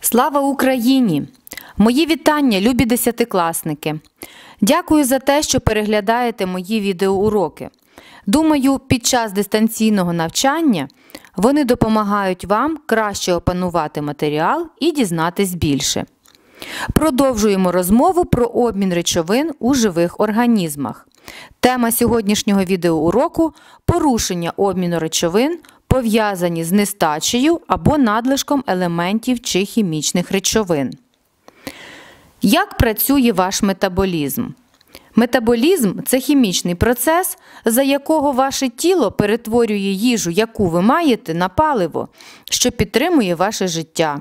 Слава Україні! Мої вітання, любі десятикласники! Дякую за те, що переглядаєте мої відеоуроки. Думаю, під час дистанційного навчання вони допомагають вам краще опанувати матеріал і дізнатись більше. Продовжуємо розмову про обмін речовин у живих організмах. Тема сьогоднішнього відеоуроку – порушення обміну речовин, пов'язані з нестачею або надлишком елементів чи хімічних речовин. Як працює ваш метаболізм? Метаболізм – це хімічний процес, за якого ваше тіло перетворює їжу, яку ви маєте, на паливо, що підтримує ваше життя.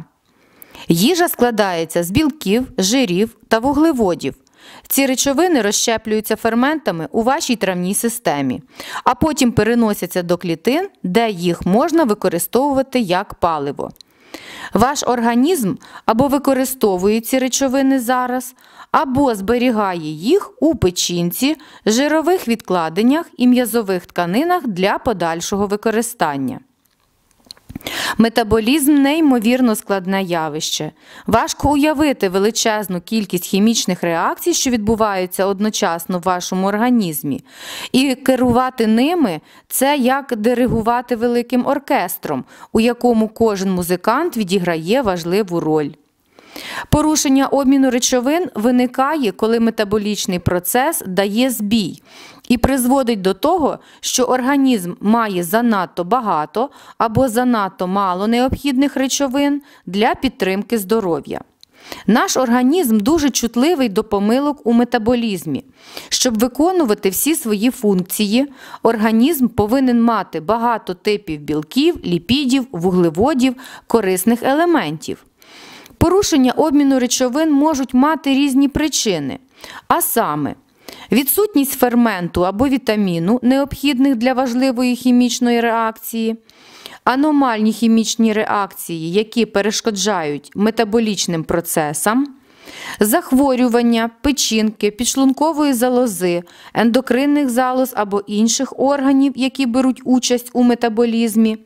Їжа складається з білків, жирів та вуглеводів. Ці речовини розщеплюються ферментами у вашій травній системі, а потім переносяться до клітин, де їх можна використовувати як паливо. Ваш організм або використовує ці речовини зараз, або зберігає їх у печінці, жирових відкладеннях і м'язових тканинах для подальшого використання. Метаболізм – неймовірно складне явище. Важко уявити величезну кількість хімічних реакцій, що відбуваються одночасно в вашому організмі. І керувати ними – це як диригувати великим оркестром, у якому кожен музикант відіграє важливу роль. Порушення обміну речовин виникає, коли метаболічний процес дає збій і призводить до того, що організм має занадто багато або занадто мало необхідних речовин для підтримки здоров'я. Наш організм дуже чутливий до помилок у метаболізмі. Щоб виконувати всі свої функції, організм повинен мати багато типів білків, ліпідів, вуглеводів, корисних елементів. Порушення обміну речовин можуть мати різні причини, а саме відсутність ферменту або вітаміну, необхідних для важливої хімічної реакції, аномальні хімічні реакції, які перешкоджають метаболічним процесам, захворювання печінки, підшлункової залози, ендокринних залоз або інших органів, які беруть участь у метаболізмі,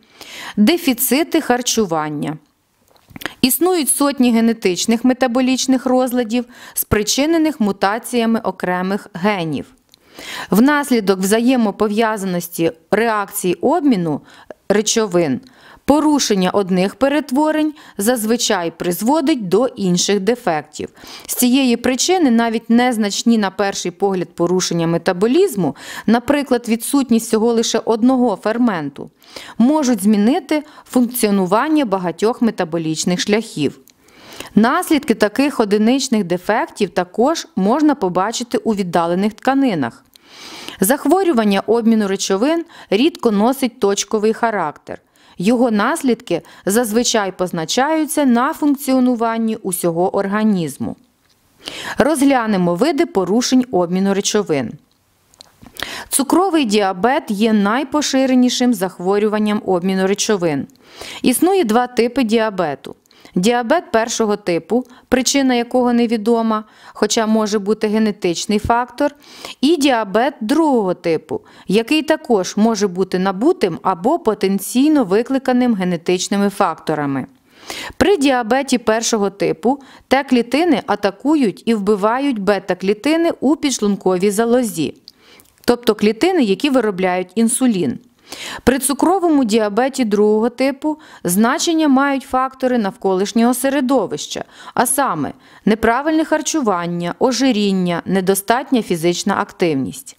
дефіцити харчування. Існують сотні генетичних метаболічних розладів, спричинених мутаціями окремих генів. Внаслідок взаємопов'язаності реакцій обміну речовин, порушення одних перетворень зазвичай призводить до інших дефектів. З цієї причини навіть незначні на перший погляд порушення метаболізму, наприклад, відсутність всього лише одного ферменту, можуть змінити функціонування багатьох метаболічних шляхів. Наслідки таких одиничних дефектів також можна побачити у віддалених тканинах. Захворювання обміну речовин рідко носить точковий характер. Його наслідки зазвичай позначаються на функціонуванні усього організму. Розглянемо види порушень обміну речовин. Цукровий діабет є найпоширенішим захворюванням обміну речовин. Існує два типи діабету. Діабет першого типу, причина якого невідома, хоча може бути генетичний фактор, і діабет другого типу, який також може бути набутим або потенційно викликаним генетичними факторами. При діабеті першого типу Т-клітини атакують і вбивають бета-клітини у підшлунковій залозі, тобто клітини, які виробляють інсулін. При цукровому діабеті другого типу значення мають фактори навколишнього середовища, а саме неправильне харчування, ожиріння, недостатня фізична активність.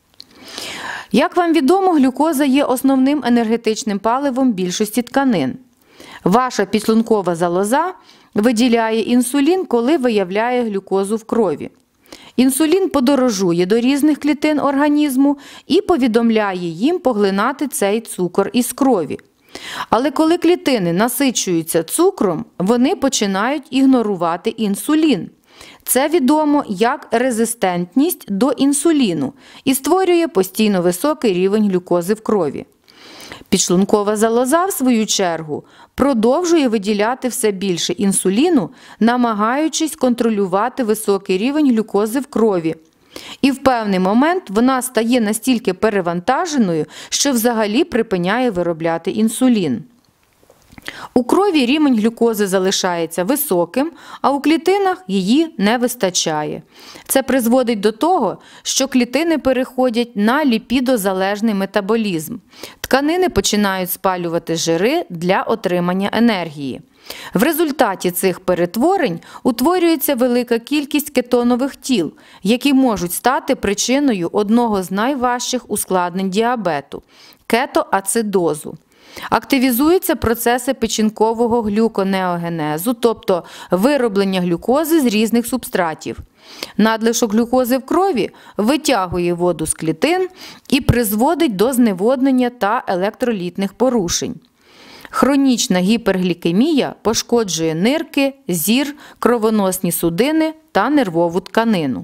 Як вам відомо, глюкоза є основним енергетичним паливом більшості тканин. Ваша підшлункова залоза виділяє інсулін, коли виявляє глюкозу в крові. Інсулін подорожує до різних клітин організму і повідомляє їм поглинати цей цукор із крові. Але коли клітини насичуються цукром, вони починають ігнорувати інсулін. Це відомо як резистентність до інсуліну і створює постійно високий рівень глюкози в крові. Підшлункова залоза, в свою чергу, продовжує виділяти все більше інсуліну, намагаючись контролювати високий рівень глюкози в крові. І в певний момент вона стає настільки перевантаженою, що взагалі припиняє виробляти інсулін. У крові рівень глюкози залишається високим, а у клітинах її не вистачає. Це призводить до того, що клітини переходять на ліпідозалежний метаболізм. Тканини починають спалювати жири для отримання енергії. В результаті цих перетворень утворюється велика кількість кетонових тіл, які можуть стати причиною одного з найважчих ускладнень діабету – кетоацидозу. Активізуються процеси печінкового глюконеогенезу, тобто вироблення глюкози з різних субстратів. Надлишок глюкози в крові витягує воду з клітин і призводить до зневоднення та електролітних порушень. Хронічна гіперглікемія пошкоджує нирки, зір, кровоносні судини та нервову тканину.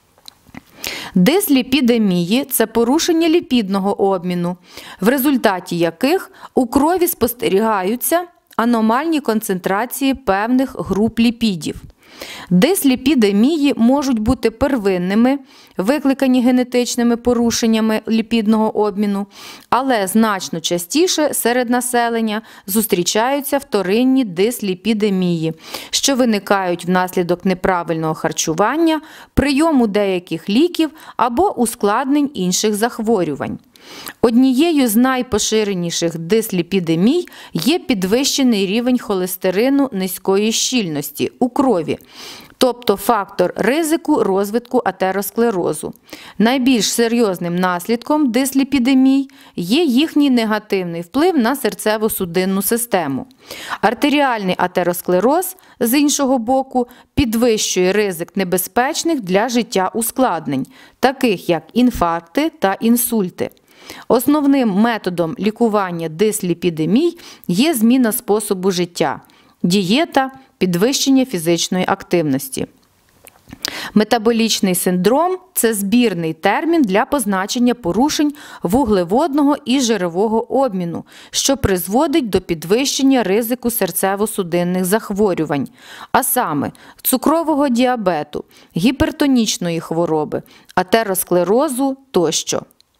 Дисліпідемії – це порушення ліпідного обміну, в результаті яких у крові спостерігаються аномальні концентрації певних груп ліпідів. Дисліпідемії можуть бути первинними, викликані генетичними порушеннями ліпідного обміну, але значно частіше серед населення зустрічаються вторинні дисліпідемії, що виникають внаслідок неправильного харчування, прийому деяких ліків або ускладнень інших захворювань. Однією з найпоширеніших дисліпідемій є підвищений рівень холестерину низької щільності у крові, тобто фактор ризику розвитку атеросклерозу. Найбільш серйозним наслідком дисліпідемій є їхній негативний вплив на серцево-судинну систему. Артеріальний атеросклероз, з іншого боку, підвищує ризик небезпечних для життя ускладнень, таких як інфаркти та інсульти. Основним методом лікування дисліпідемій є зміна способу життя, дієта, підвищення фізичної активності. Метаболічний синдром – це збірний термін для позначення порушень вуглеводного і жирового обміну, що призводить до підвищення ризику серцево-судинних захворювань, а саме цукрового діабету, гіпертонічної хвороби, атеросклерозу тощо.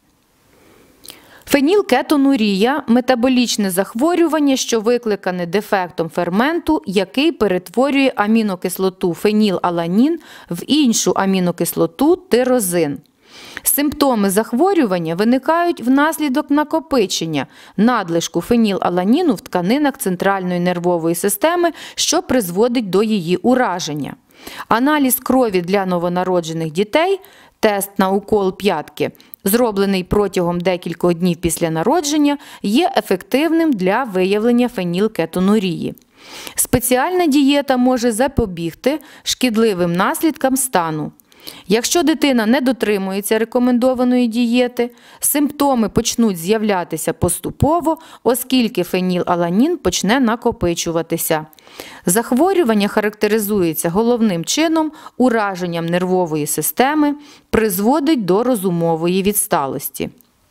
Фенілкетонурія – метаболічне захворювання, що викликане дефектом ферменту, який перетворює амінокислоту фенілаланін в іншу амінокислоту тирозин. Симптоми захворювання виникають внаслідок накопичення надлишку фенілаланіну в тканинах центральної нервової системи, що призводить до її ураження. Аналіз крові для новонароджених дітей – тест на укол п'ятки, зроблений протягом декількох днів після народження, є ефективним для виявлення фенілкетонурії. Спеціальна дієта може запобігти шкідливим наслідкам стану. Якщо дитина не дотримується рекомендованої дієти, симптоми почнуть з'являтися поступово, оскільки фенілаланін почне накопичуватися. Захворювання характеризується головним чином ураженням нервової системи, призводить до розумової відсталості.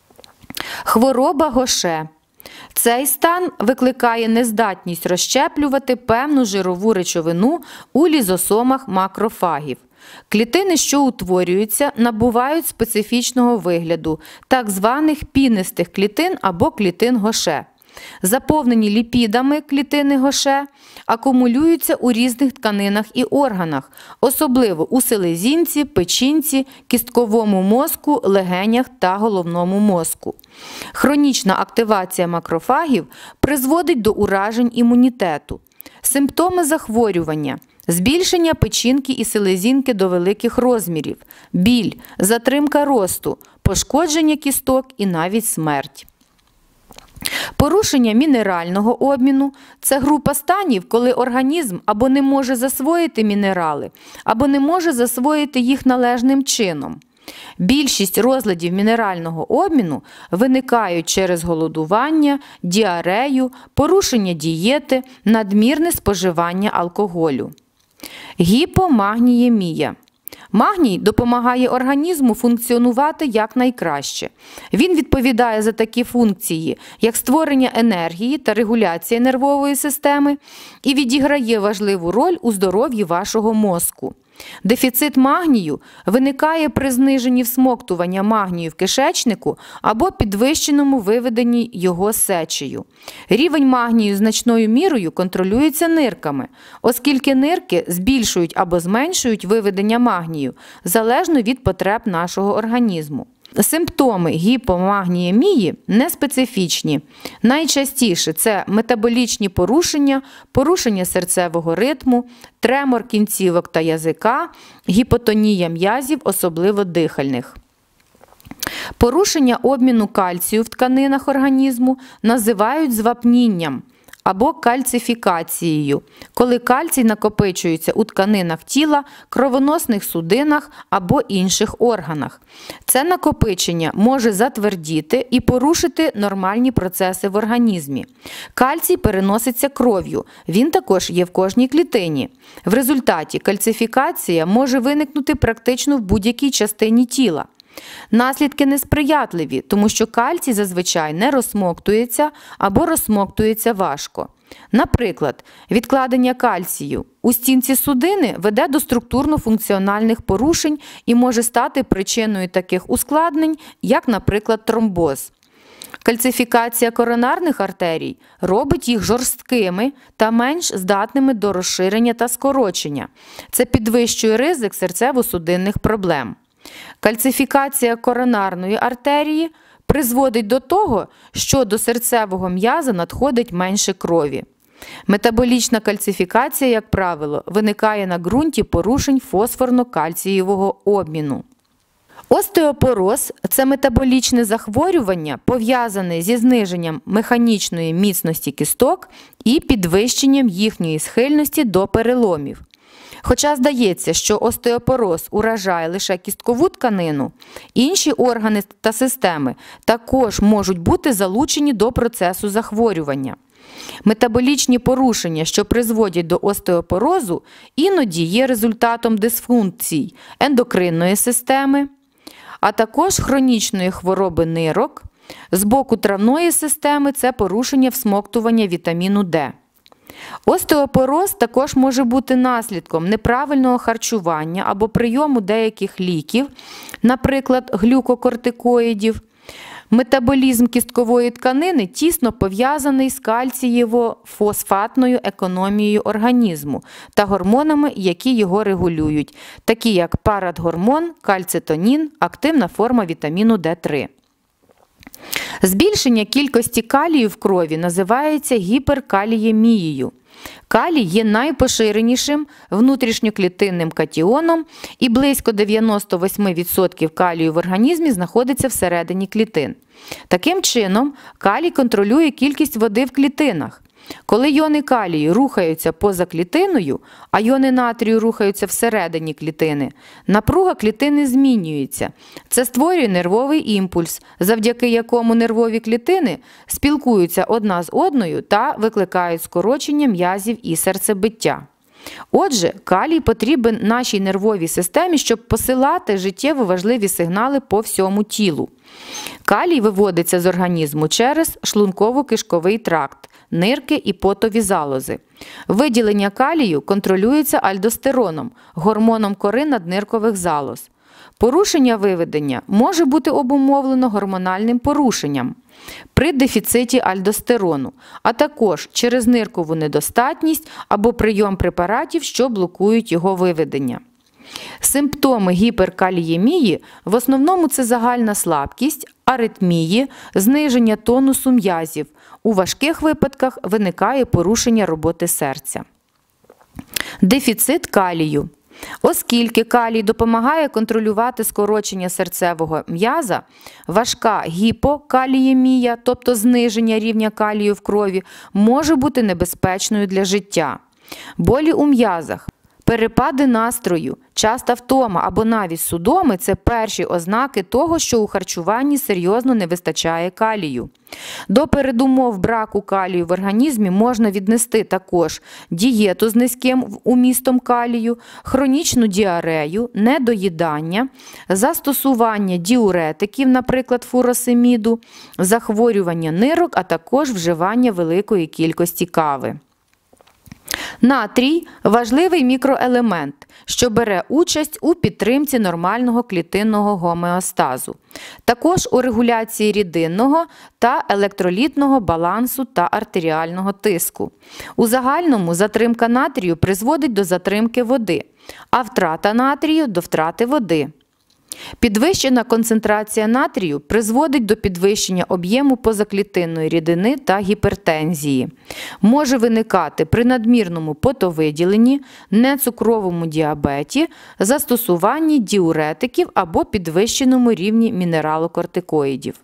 Хвороба Гоше. Цей стан викликає нездатність розщеплювати певну жирову речовину у лізосомах макрофагів. Клітини, що утворюються, набувають специфічного вигляду, так званих пінистих клітин або клітин Гоше. Заповнені ліпідами клітини Гоше акумулюються у різних тканинах і органах, особливо у селезінці, печінці, кістковому мозку, легенях та головному мозку. Хронічна активація макрофагів призводить до уражень імунітету. Симптоми захворювання – збільшення печінки і селезінки до великих розмірів, біль, затримка росту, пошкодження кісток і навіть смерть. Порушення мінерального обміну – це група станів, коли організм або не може засвоїти мінерали, або не може засвоїти їх належним чином. Більшість розладів мінерального обміну виникають через голодування, діарею, порушення дієти, надмірне споживання алкоголю. Гіпомагніємія. Магній допомагає організму функціонувати якнайкраще. Він відповідає за такі функції, як створення енергії та регуляція нервової системи, і відіграє важливу роль у здоров'ї вашого мозку. Дефіцит магнію виникає при зниженні всмоктування магнію в кишечнику або підвищеному виведенні його сечею. Рівень магнію значною мірою контролюється нирками, оскільки нирки збільшують або зменшують виведення магнію залежно від потреб нашого організму. Симптоми гіпомагніємії неспецифічні. Найчастіше це метаболічні порушення, порушення серцевого ритму, тремор кінцівок та язика, гіпотонія м'язів, особливо дихальних. Порушення обміну кальцію в тканинах організму називають звапнінням або кальцифікацією, коли кальцій накопичується у тканинах тіла, кровоносних судинах або інших органах. Це накопичення може затвердіти і порушити нормальні процеси в організмі. Кальцій переноситься кров'ю, він також є в кожній клітині. В результаті кальцифікація може виникнути практично в будь-якій частині тіла. Наслідки несприятливі, тому що кальцій зазвичай не розсмоктується або розсмоктується важко. Наприклад, відкладення кальцію у стінці судини веде до структурно-функціональних порушень і може стати причиною таких ускладнень, як, наприклад, тромбоз. Кальцифікація коронарних артерій робить їх жорсткими та менш здатними до розширення та скорочення. Це підвищує ризик серцево-судинних проблем. Кальцифікація коронарної артерії призводить до того, що до серцевого м'яза надходить менше крові. Метаболічна кальцифікація, як правило, виникає на ґрунті порушень фосфорно-кальцієвого обміну. Остеопороз – це метаболічне захворювання, пов'язане зі зниженням механічної міцності кісток і підвищенням їхньої схильності до переломів. Хоча здається, що остеопороз уражає лише кісткову тканину, інші органи та системи також можуть бути залучені до процесу захворювання. Метаболічні порушення, що призводять до остеопорозу, іноді є результатом дисфункцій ендокринної системи, а також хронічної хвороби нирок. З боку травної системи – це порушення всмоктування вітаміну Д. Остеопороз також може бути наслідком неправильного харчування або прийому деяких ліків, наприклад, глюкокортикоїдів. Метаболізм кісткової тканини тісно пов'язаний з кальцієво-фосфатною економією організму та гормонами, які його регулюють, такі як парадгормон, кальцитонін, активна форма вітаміну Д3. Збільшення кількості калію в крові називається гіперкаліємією. Калій є найпоширенішим внутрішньоклітинним катіоном, і близько 98% калію в організмі знаходиться всередині клітин. Таким чином, калій контролює кількість води в клітинах. Коли йони калію рухаються поза клітиною, а йони натрію рухаються всередині клітини, напруга клітини змінюється. Це створює нервовий імпульс, завдяки якому нервові клітини спілкуються одна з одною та викликають скорочення м'язів і серцебиття. Отже, калій потрібен нашій нервовій системі, щоб посилати життєво важливі сигнали по всьому тілу. Калій виводиться з організму через шлунково-кишковий тракт, нирки і потові залози. Виділення калію контролюється альдостероном, гормоном кори надниркових залоз. Порушення виведення може бути обумовлено гормональним порушенням при дефіциті альдостерону, а також через ниркову недостатність або прийом препаратів, що блокують його виведення. Симптоми гіперкаліємії в основному це загальна слабкість, аритмії, зниження тонусу м'язів. У важких випадках виникає порушення роботи серця. Дефіцит калію. Оскільки калій допомагає контролювати скорочення серцевого м'яза, важка гіпокаліємія, тобто зниження рівня калію в крові, може бути небезпечною для життя. Болі у м'язах, перепади настрою, часта втома або навіть судоми – це перші ознаки того, що у харчуванні серйозно не вистачає калію. До передумов браку калію в організмі можна віднести також дієту з низьким умістом калію, хронічну діарею, недоїдання, застосування діуретиків, наприклад, фуросеміду, захворювання нирок, а також вживання великої кількості кави. Натрій – важливий мікроелемент, що бере участь у підтримці нормального клітинного гомеостазу, також у регуляції рідинного та електролітного балансу та артеріального тиску. У загальному затримка натрію призводить до затримки води, а втрата натрію – до втрати води. Підвищена концентрація натрію призводить до підвищення об'єму позаклітинної рідини та гіпертензії. Може виникати при надмірному потовиділенні, нецукровому діабеті, застосуванні діуретиків або підвищеному рівні мінералокортикоїдів.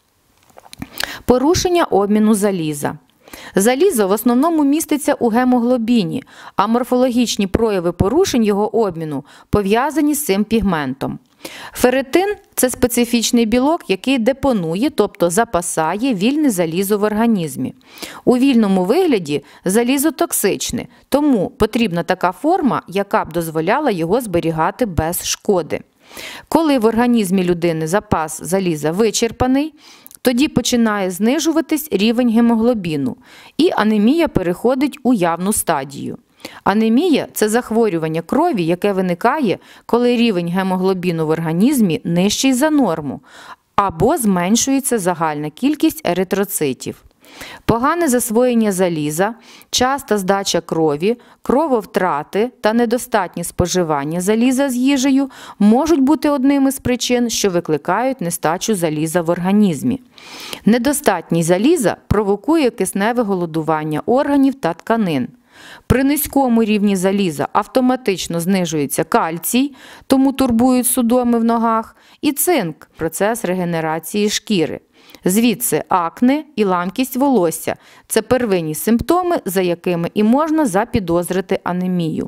Порушення обміну заліза. Залізо в основному міститься у гемоглобіні, а морфологічні прояви порушень його обміну пов'язані з цим пігментом. Ферритин – це специфічний білок, який депонує, тобто запасає вільне залізо в організмі. У вільному вигляді залізо токсичне, тому потрібна така форма, яка б дозволяла його зберігати без шкоди. Коли в організмі людини запас заліза вичерпаний, тоді починає знижуватись рівень гемоглобіну, і анемія переходить у явну стадію. Анемія – це захворювання крові, яке виникає, коли рівень гемоглобіну в організмі нижчий за норму, або зменшується загальна кількість еритроцитів. Погане засвоєння заліза, часта здача крові, крововтрати та недостатнє споживання заліза з їжею можуть бути одними з причин, що викликають нестачу заліза в організмі. Недостатність заліза провокує кисневе голодування органів та тканин. При низькому рівні заліза автоматично знижується кальцій, тому турбують судоми в ногах, і цинк – процес регенерації шкіри. Звідси акне і ламкість волосся – це первинні симптоми, за якими і можна запідозрити анемію.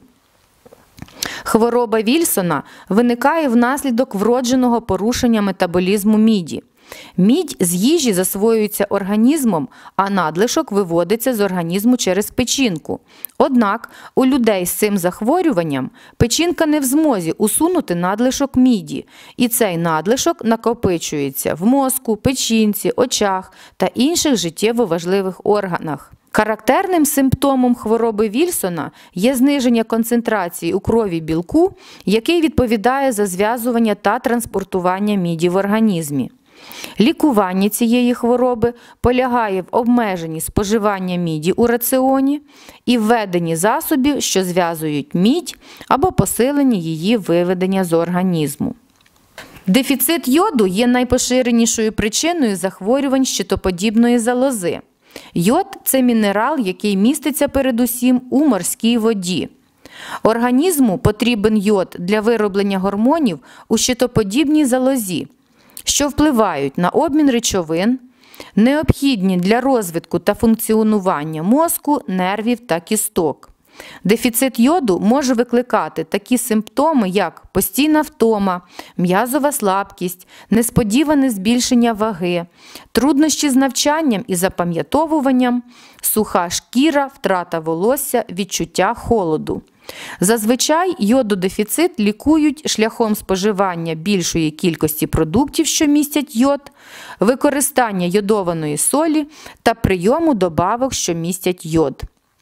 Хвороба Вільсона виникає внаслідок вродженого порушення метаболізму міді. Мідь з їжі засвоюється організмом, а надлишок виводиться з організму через печінку. Однак у людей з цим захворюванням печінка не в змозі усунути надлишок міді, і цей надлишок накопичується в мозку, печінці, очах та інших життєво важливих органах. Характерним симптомом хвороби Вільсона є зниження концентрації у крові білку, який відповідає за зв'язування та транспортування міді в організмі. Лікування цієї хвороби полягає в обмеженні споживання міді у раціоні і введенні засобів, що зв'язують мідь, або посиленні її виведення з організму. Дефіцит йоду є найпоширенішою причиною захворювань щитоподібної залози. Йод – це мінерал, який міститься передусім у морській воді. Організму потрібен йод для вироблення гормонів у щитоподібній залозі, що впливають на обмін речовин, необхідні для розвитку та функціонування мозку, нервів та кісток. Дефіцит йоду може викликати такі симптоми, як постійна втома, м'язова слабкість, несподіване збільшення ваги, труднощі з навчанням і запам'ятовуванням, суха шкіра, втрата волосся, відчуття холоду. Зазвичай йододефіцит лікують шляхом споживання більшої кількості продуктів, що містять йод, використання йодованої солі та прийому добавок, що містять йод.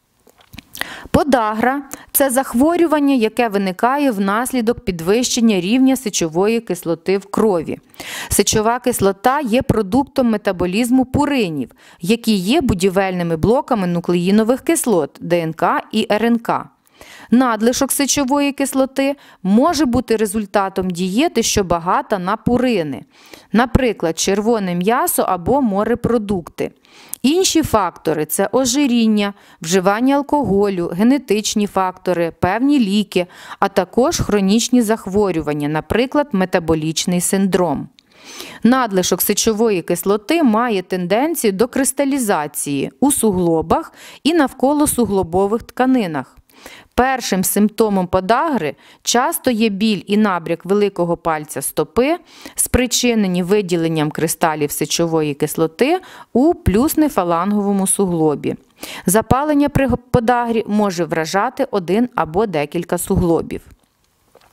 Подагра – це захворювання, яке виникає внаслідок підвищення рівня сечової кислоти в крові. Сечова кислота є продуктом метаболізму пуринів, які є будівельними блоками нуклеїнових кислот – ДНК і РНК. Надлишок сечової кислоти може бути результатом дієти, що багата на пурини, наприклад, червоне м'ясо або морепродукти. Інші фактори – це ожиріння, вживання алкоголю, генетичні фактори, певні ліки, а також хронічні захворювання, наприклад, метаболічний синдром. Надлишок сечової кислоти має тенденцію до кристалізації у суглобах і навколо суглобових тканинах. Першим симптомом подагри часто є біль і набряк великого пальця стопи, спричинені виділенням кристалів сечової кислоти у плюснефаланговому суглобі. Запалення при подагрі може вражати один або декілька суглобів.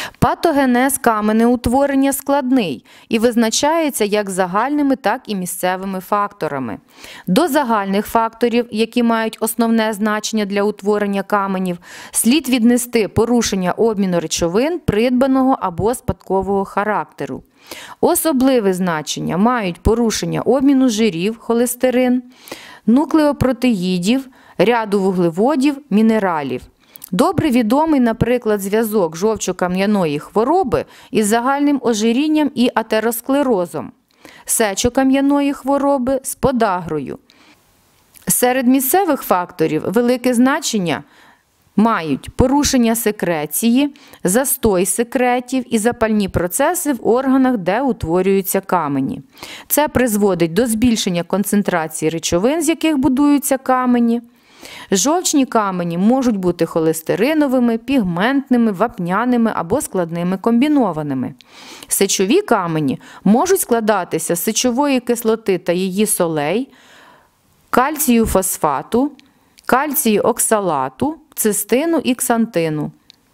Патогенез каменеутворення складний і визначається як загальними, так і місцевими факторами. До загальних факторів, які мають основне значення для утворення каменів, слід віднести порушення обміну речовин придбаного або спадкового характеру. Особливе значення мають порушення обміну жирів, холестерин, нуклеопротеїдів, ряду вуглеводів, мінералів. Добре відомий, наприклад, зв'язок жовчокам'яної хвороби із загальним ожирінням і атеросклерозом, сечокам'яної хвороби з подагрою. Серед місцевих факторів велике значення мають порушення секреції, застой секретів і запальні процеси в органах, де утворюються камені. Це призводить до збільшення концентрації речовин, з яких будуються камені. Жовчні камені можуть бути холестериновими, пігментними, вапняними або складними комбінованими. Сечові камені можуть складатися з сечової кислоти та її солей, кальцію фосфату, кальцію оксалату, цистину і ксантину.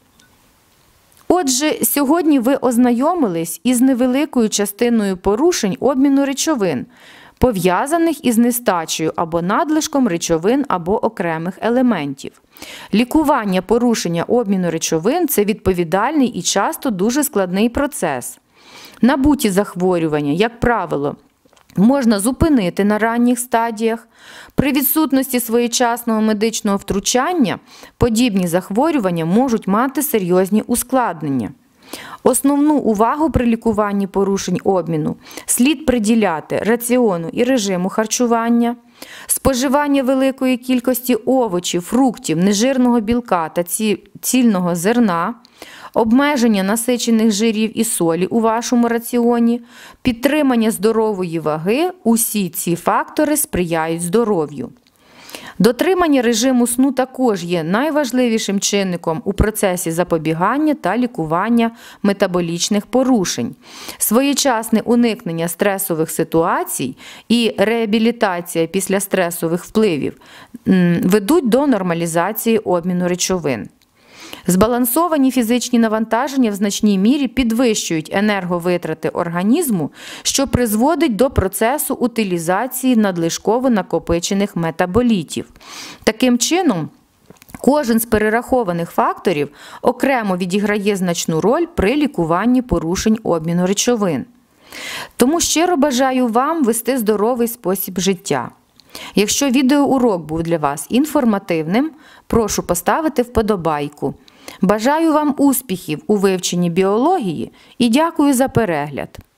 Отже, сьогодні ви ознайомились із невеликою частиною порушень обміну речовин, пов'язаних із нестачею або надлишком речовин або окремих елементів. Лікування порушення обміну речовин – це відповідальний і часто дуже складний процес. Набуті захворювання, як правило, можна зупинити на ранніх стадіях. При відсутності своєчасного медичного втручання подібні захворювання можуть мати серйозні ускладнення. Основну увагу при лікуванні порушень обміну слід приділяти раціону і режиму харчування, споживання великої кількості овочів, фруктів, нежирного білка та цільного зерна, обмеження насичених жирів і солі у вашому раціоні, підтримання здорової ваги – усі ці фактори сприяють здоров'ю. Дотримання режиму сну також є найважливішим чинником у процесі запобігання та лікування метаболічних порушень. Своєчасне уникнення стресових ситуацій і реабілітація після стресових впливів ведуть до нормалізації обміну речовин. Збалансовані фізичні навантаження в значній мірі підвищують енерговитрати організму, що призводить до процесу утилізації надлишково накопичених метаболітів. Таким чином, кожен з перерахованих факторів окремо відіграє значну роль при лікуванні порушень обміну речовин. Тому щиро бажаю вам вести здоровий спосіб життя. Якщо відеоурок був для вас інформативним, прошу поставити вподобайку. Бажаю вам успіхів у вивченні біології і дякую за перегляд.